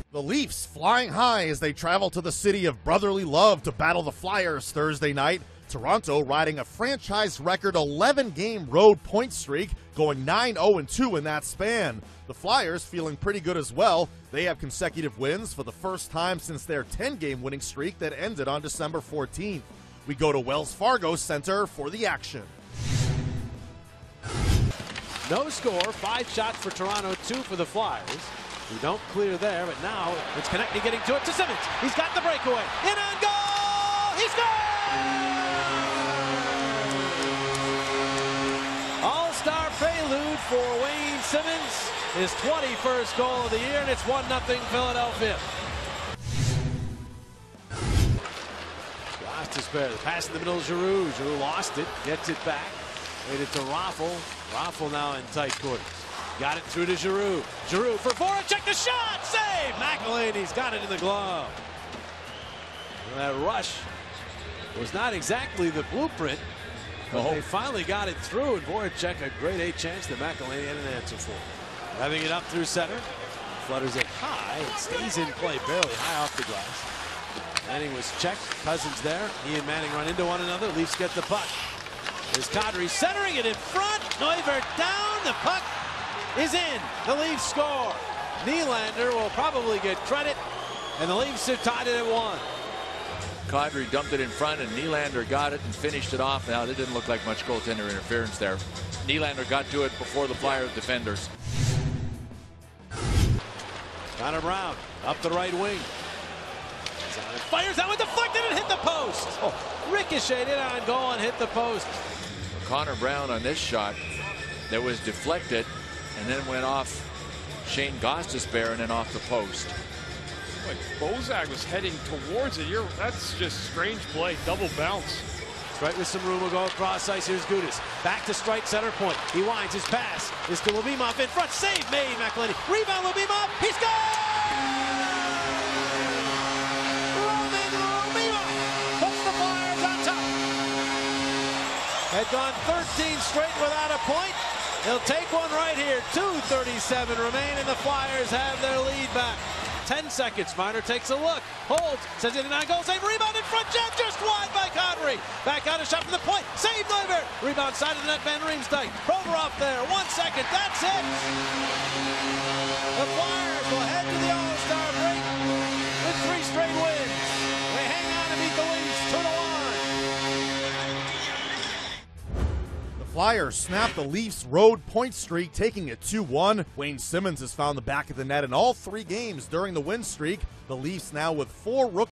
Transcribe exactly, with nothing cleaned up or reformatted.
The Leafs flying high as they travel to the city of brotherly love to battle the Flyers Thursday night. Toronto riding a franchise record eleven game road point streak, going nine oh two in that span. The Flyers feeling pretty good as well. They have consecutive wins for the first time since their ten game winning streak that ended on December fourteenth. We go to Wells Fargo Center for the action. No score, five shots for Toronto, two for the Flyers. We don't clear there, but now it's Konecny getting to it to Simmonds. He's got the breakaway. In on goal! He scores! All-star prelude for Wayne Simmonds. His twenty-first goal of the year, and it's one nothing Philadelphia. Gostisbehere, the pass in the middle of Giroux. Giroux lost it, gets it back. Waited to Raffl. Raffl now in tight quarters. Got it through to Giroux. Giroux for Voracek, the shot! Save! McElhinney's got it in the glove. And that rush was not exactly the blueprint, but oh. they finally got it through, and Voracek a great A chance that McElhinney had an answer for. Having it up through center. Flutters it high. It stays in play, barely high off the glass. Manning was checked. Cousins there. He and Manning run into one another. Leafs get the puck. There's Kadri centering it in front. Neuvirth down. The puck is in. The Leafs score. Nylander will probably get credit, and the Leafs have tied it at one. Kadri dumped it in front, and Nylander got it and finished it off. Now, it didn't look like much goaltender interference there. Nylander got to it before the Flyers defenders. Connor Brown up the right wing. Fires out with deflected and hit the post. Oh, ricocheted on goal and hit the post. Connor Brown on this shot that was deflected and then went off Shane Gostisbehere and then off the post. Like Bozak was heading towards it. You're, that's just strange play. Double bounce. Strike with some room will go across ice. Here's Gudas. Back to strike center point. He winds his pass. Is to Lubimov in front. Save made. McElhinney. Rebound Lubimov. He scores! Had gone thirteen straight without a point. He'll take one right here. two thirty-seven remain, and the Flyers have their lead back. ten seconds. Marner takes a look. Holds. Says it in nine goal save. Rebound in front. Jab just wide by Kadri. Back out a shot from the point. Save Neuvirth. Rebound side of the net. Van Riemsdyk. Provorov there. One second. That's it. The Flyers will head to the All-Star break with three straight wins. They hang on and beat the Leafs two to one. Flyers snap the Leafs' road point streak, taking it two one. Wayne Simmonds has found the back of the net in all three games during the win streak. The Leafs now with four rookie